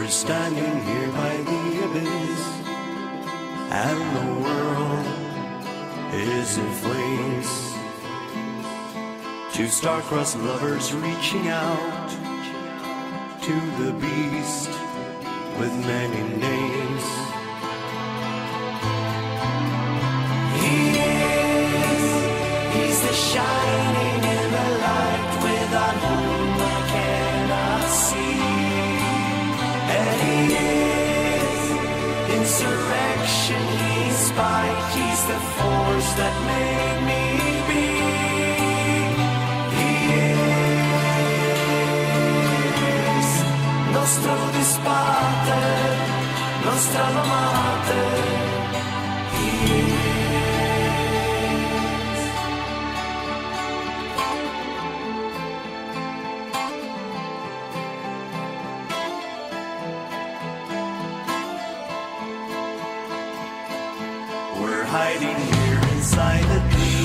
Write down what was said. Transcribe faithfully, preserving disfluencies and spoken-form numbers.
We're standing here by the abyss, and the world is in flames. Two star-crossed lovers reaching out to the beast with many names. He is, he's the shining in the light without whom I cannot see. And he is insurrection, he's spite, he's the force that made me be. He is nostro disparte, nostra amate. He is. We're hiding here inside the dream.